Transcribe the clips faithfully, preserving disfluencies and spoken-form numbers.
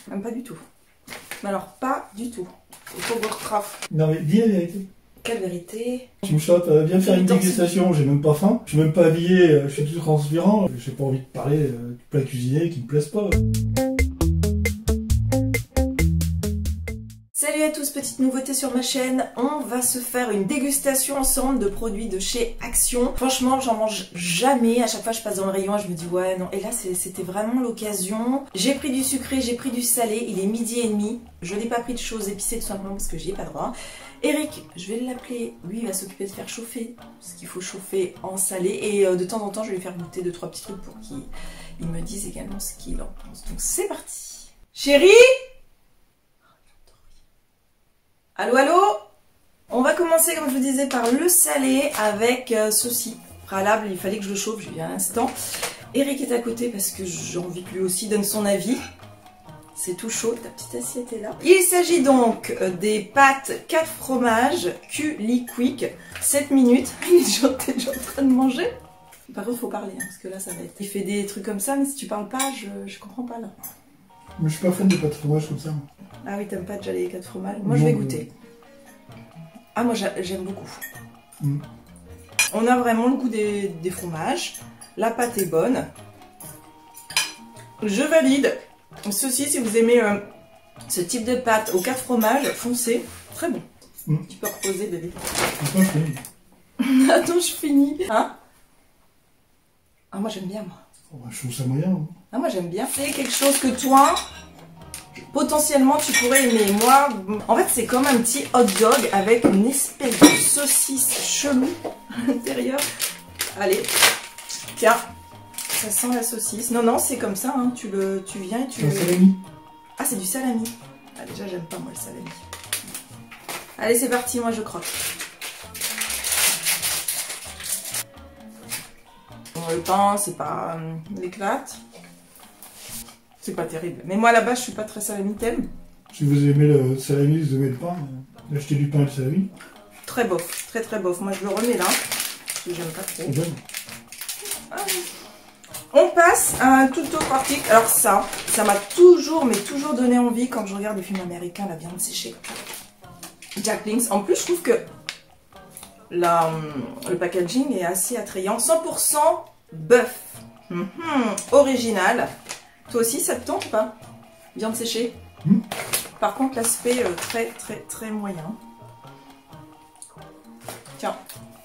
Même pas du tout. Mais alors, pas du tout. Il faut Warcraft. Non mais dis la vérité. Quelle vérité? Tu me chopes, euh, viens faire une dégustation, j'ai même pas faim. Je suis même pas habillé, euh, je suis tout transpirant. J'ai pas envie de parler euh, du plat cuisiné qui me plaise pas. Salut à tous, petite nouveauté sur ma chaîne, on va se faire une dégustation ensemble de produits de chez Action. Franchement, j'en mange jamais, à chaque fois je passe dans le rayon et je me dis ouais non, et là c'était vraiment l'occasion. J'ai pris du sucré, j'ai pris du salé, il est midi et demi, je n'ai pas pris de choses épicées tout simplement parce que j'y ai pas droit. Eric, je vais l'appeler, lui il va s'occuper de faire chauffer ce qu'il faut chauffer en salé et euh, de temps en temps je vais lui faire goûter deux trois petits trucs pour qu'il me dise également ce qu'il en pense. Donc c'est parti. Chérie ? Allô, allô? On va commencer, comme je vous disais, par le salé avec euh, ceci. Préalable, il fallait que je le chauffe, j'ai eu un instant. Eric est à côté parce que j'ai envie que lui aussi donne son avis. C'est tout chaud, ta petite assiette est là. Il s'agit donc des pâtes quatre fromages Q-Liquick, sept minutes. Il est déjà, t'es déjà en train de manger. Par contre, il faut parler, hein, parce que là, ça va être... Il fait des trucs comme ça, mais si tu parles pas, je, je comprends pas, là. Mais je suis pas fan des pâtes de fromage comme ça. Ah oui, t'aimes pas déjà les quatre fromages? Moi, je vais goûter. Ah, moi, j'aime beaucoup. Mm. On a vraiment le goût des, des fromages. La pâte est bonne. Je valide. Ceci, si vous aimez euh, ce type de pâte aux quatre fromages, foncez. Très bon. Mm. Tu peux reposer, bébé. Attends, je finis. Attends, je finis. Hein? Ah, moi, j'aime bien, moi. Oh, bah, je trouve ça moyen. Hein. Ah, moi, j'aime bien. C'est quelque chose que toi... potentiellement tu pourrais aimer. Moi, en fait c'est comme un petit hot dog avec une espèce de saucisse chelou à l'intérieur. Allez, tiens, ça sent la saucisse. Non, non, c'est comme ça, hein. tu, le, tu viens et tu... C'est un salami. Ah, c'est du salami. Ah, déjà j'aime pas moi le salami. Allez, c'est parti, moi je croque. Bon, le pain, c'est pas euh, l'éclate. C'est pas terrible. Mais moi là-bas, je suis pas très salami, t'aimes? Si vous aimez le salami, vous aimez le pain, euh, achetez du pain et du salami. Très bof, très très bof. Moi je le remets là, parce que j'aime pas trop. Bon. Ah. On passe à un tout autre article. Alors ça, ça m'a toujours, mais toujours donné envie quand je regarde des films américains, la viande séchée. Jack Links. En plus, je trouve que la, le packaging est assez attrayant. cent pour cent bœuf. Mm-hmm. Original. Toi aussi, ça te tente ou pas? Viande séchée. Mmh. Par contre, l'aspect euh, très, très, très moyen. Tiens.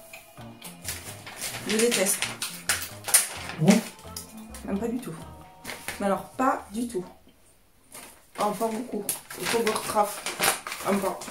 Je déteste. Mmh. Même pas du tout. Mais alors, pas du tout. Oh, pas beaucoup. Il faut Warcraft. Même pas.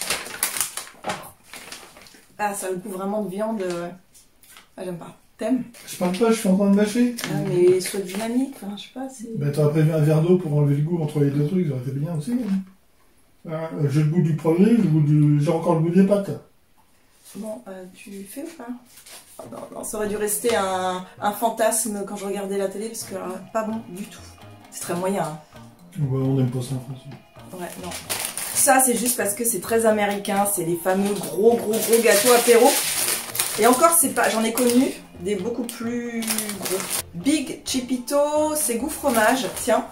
Ah, ça a le goût vraiment de viande. Euh... Ah, j'aime pas. T'aimes? Je parle pas, je suis en train de mâcher. Ah, mais soit dynamique, enfin, je sais pas. Bah, t'aurais prévu un verre d'eau pour enlever le goût entre les deux trucs, ça aurait été bien aussi. Hein. Ah, j'ai le goût du premier, le goût du... j'ai encore le goût des pâtes. Bon, euh, tu fais ou pas? Oh, non, non, ça aurait dû rester un, un fantasme quand je regardais la télé, parce que euh, pas bon du tout. C'est très moyen. Hein. Ouais, on aime pas ça en France. Ouais, non. Ça, c'est juste parce que c'est très américain, c'est les fameux gros, gros, gros gâteaux apéro. Et encore, c'est pas, j'en ai connu des beaucoup plus gros. Big Chipito, c'est goût fromage, tiens.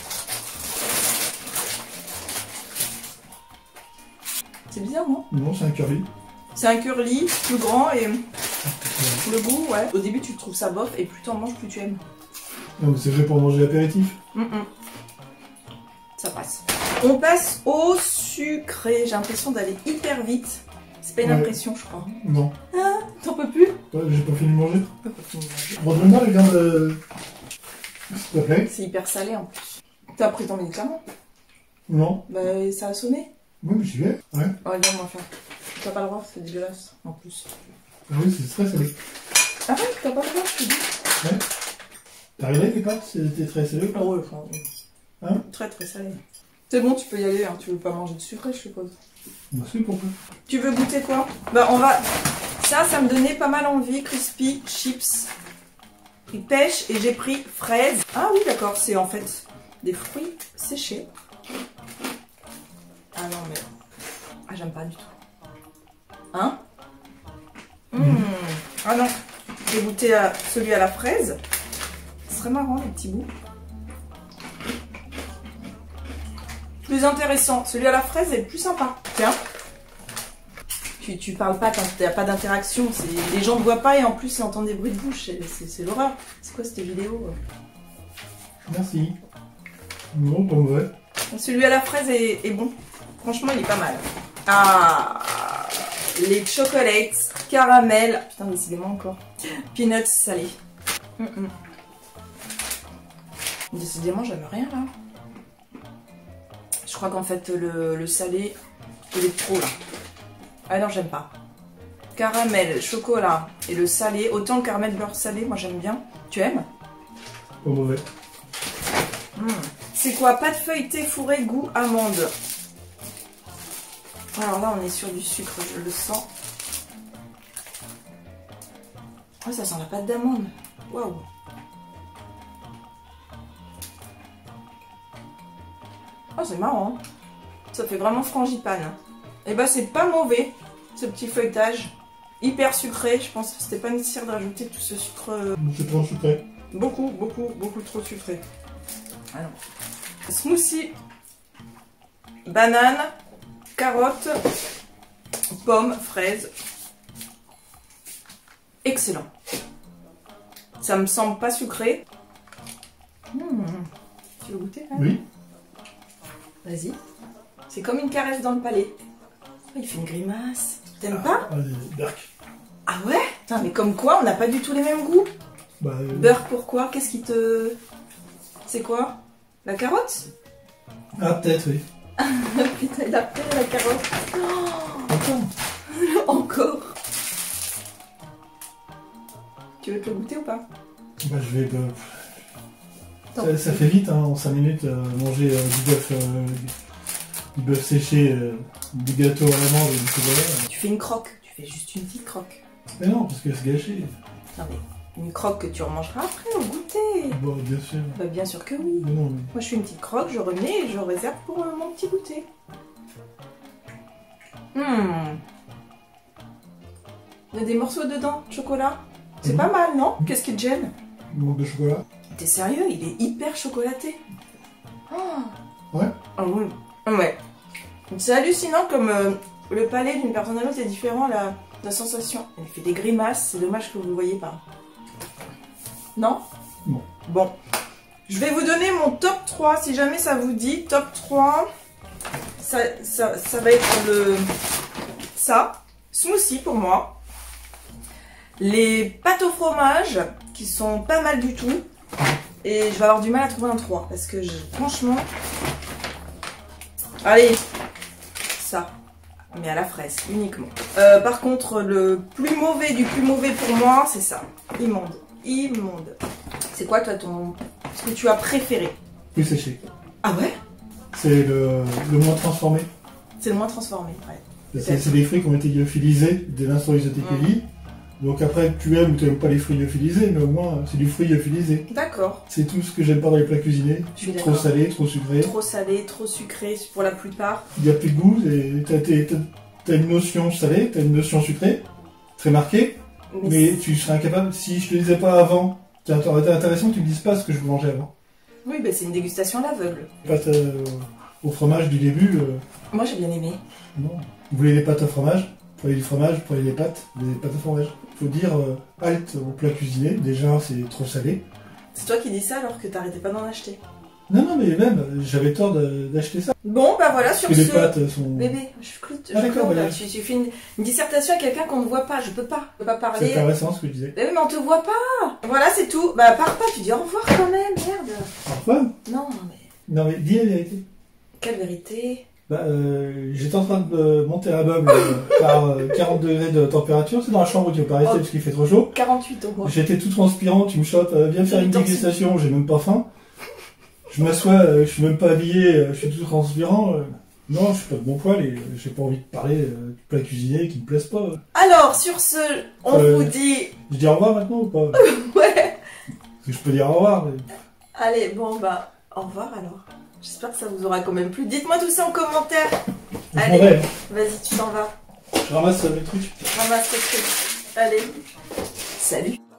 C'est bizarre, non? Non, c'est un curly. C'est un curly, plus grand et le goût, ouais. Au début, tu trouves ça bof et plus t'en manges, plus tu aimes. Non, mais c'est fait pour manger apéritif. Mm -mm. Ça passe. On passe au sucré. J'ai l'impression d'aller hyper vite. C'est pas une ouais. impression, je crois. Non. Ah, t'en peux plus? Ouais, j'ai pas fini de manger. Redonne-moi le gars de... S'il te plaît. C'est hyper salé en plus. T'as pris ton médicament? Non. Bah, ça a sonné. Oui, mais j'y vais. Ouais. Oh, viens, on va faire. T'as pas le droit, c'est dégueulasse en plus. Ah oui, c'est très salé. Ah ouais, t'as pas le droit, je te dis. Ouais. T'arrivais avec les pâtes? C'était très salé ou pas? Oh, ouais, enfin, ouais. Hein? Très très salé. C'est bon, tu peux y aller, hein. Tu veux pas manger de sucré, je suppose. Bah si, pourquoi? Tu veux goûter quoi? Bah on va... Ça, ça me donnait pas mal envie, crispy chips. Pris pêche et j'ai pris fraise. Ah oui, d'accord, c'est en fait des fruits séchés. Ah non, mais... Ah, j'aime pas du tout. Hein? Mmh. Mmh. Ah non, j'ai goûté à celui à la fraise. Ce serait marrant, les petits bouts. plus intéressant. Celui à la fraise est plus sympa. Tiens. Tu, tu parles pas, t'as pas d'interaction. Les gens ne voient pas et en plus ils entendent des bruits de bouche. C'est l'horreur. C'est quoi cette vidéo? Merci. Non, pas mauvais. Celui à la fraise est, est bon. Franchement, il est pas mal. Ah, les chocolates, caramel. Putain, décidément encore. Peanuts salés. Mm -mm. Décidément, j'aime rien là. Je crois qu'en fait, le, le salé, il est trop là. Ah non, j'aime pas. Caramel, chocolat et le salé. Autant le caramel beurre salé, moi j'aime bien. Tu aimes? Pas mauvais. Mmh. C'est quoi? Pâte feuilletée fourrée goût amande. Alors là, on est sur du sucre, je le sens. Oh, ça sent la pâte d'amande. Waouh. Oh, c'est marrant. Ça fait vraiment frangipane. Et bah, c'est pas mauvais, ce petit feuilletage. Hyper sucré. Je pense que c'était pas nécessaire de rajouter tout ce sucre. C'est trop sucré. Beaucoup, beaucoup, beaucoup trop sucré. Alors, smoothie, banane, carotte, pomme, fraise. Excellent. Ça me semble pas sucré. Mmh. Tu veux goûter hein? Oui. Vas-y. C'est comme une caresse dans le palais. Oh, il fait une grimace. T'aimes ah, pas? Berk. Ah ouais? Putain, mais comme quoi, on n'a pas du tout les mêmes goûts. Bah, euh... Beurre, pourquoi? Qu'est-ce qui te... C'est quoi? La carotte? Ah, peut-être, oui. Putain, il a pris la carotte. Oh encore. Encore. Tu veux te le goûter ou pas? Bah, je vais... Bah... Ça, ça fait vite, hein, en cinq minutes, euh, manger euh, du bœuf euh, du bœuf séché, euh, du gâteau à l'amande et du chocolat. Tu fais une croque, tu fais juste une petite croque. Mais non, parce que c'est gâché. Non mais, une croque que tu remangeras après au goûter. Bah, bien sûr. Bah, bien sûr que oui. Mais non, mais... Moi, je fais une petite croque, je remets et je réserve pour euh, mon petit goûter. Hum. Il y a des morceaux dedans, de chocolat. C'est mmh. pas mal, non? mmh. Qu'est-ce qui te gêne? Il manque de chocolat. T'es sérieux? Il est hyper chocolaté. Oh. Ouais. Ah oui. Ouais. C'est hallucinant comme euh, le palais d'une personne à l'autre est différent, la, la sensation. Elle fait des grimaces, c'est dommage que vous ne le voyez pas. Non? Non. Bon. Je vais vous donner mon top trois, si jamais ça vous dit. Top trois. Ça, ça, ça va être le... Ça. Smoothie pour moi. Les pâtes au fromage, qui sont pas mal du tout. Et je vais avoir du mal à trouver un trois. Parce que je, franchement... Allez. Ça. Mais à la fraise, uniquement. Euh, par contre, le plus mauvais du plus mauvais pour moi, c'est ça. Immonde. Immonde. C'est quoi, toi, ton... ce que tu as préféré? Plus séché. Ah ouais? C'est le, le moins transformé. C'est le moins transformé, ouais. C'est des fruits qui ont été lyophilisés dès l'instant où ils étaient cueillis. Mmh. Donc après, tu aimes ou tu n'aimes pas les fruits lyophilisés, mais au moins, c'est du fruit lyophilisé. D'accord. C'est tout ce que j'aime pas dans les plats cuisinés. Trop salé, trop sucré. Trop salé, trop sucré pour la plupart. Il n'y a plus de goût, tu as une notion salée, tu as une notion sucrée, très marquée, mais, mais tu serais incapable, si je te le disais pas avant, ça aurait été intéressant que tu me dises pas ce que je mangeais avant. Oui, bah c'est une dégustation à l'aveugle. Pâtes euh, au fromage du début. Euh... Moi j'ai bien aimé. Non. Vous voulez les pâtes au fromage? Prenez du fromage, prenez les pâtes, des pâtes au fromage. Faut dire euh, halte au plat cuisiné, déjà c'est trop salé. C'est toi qui dis ça alors que t'arrêtais pas d'en acheter. Non, non, mais même, j'avais tort d'acheter ça. Bon, bah voilà, sur Parce que ce... les pâtes sont... Bébé, je suis cloute. Ah d'accord, voilà. Tu, tu fais une, une dissertation à quelqu'un qu'on ne voit pas, je peux pas. Je peux pas parler. C'est intéressant ce que je disais. Mais oui, mais on te voit pas. Voilà, c'est tout. Bah pars pas, tu dis au revoir quand même, merde. Au revoir? Non, mais... Non, mais dis la vérité. Quelle vérité? Bah, euh, j'étais en train de monter un meuble euh, par euh, quarante degrés de température. C'est dans la chambre où tu veux pas rester oh. parce qu'il fait trop chaud. quarante-huit au moins. J'étais tout transpirant, tu me chopes, euh, viens faire une dégustation, j'ai même pas faim. Je m'assois, euh, je suis même pas habillé, euh, je suis tout transpirant. Euh, non, je suis pas de bon poil et euh, j'ai pas envie de parler euh, du plat cuisiné qui me plaise pas. Euh. Alors, sur ce, on euh, vous dit... Je dis au revoir maintenant ou pas? Ouais. Parce que je peux dire au revoir. Mais... Allez, bon bah, au revoir alors. J'espère que ça vous aura quand même plu. Dites-moi tout ça en commentaire. Je Allez, vas-y, tu t'en vas. Je ramasse mes trucs. Je ramasse tes trucs. Allez, salut.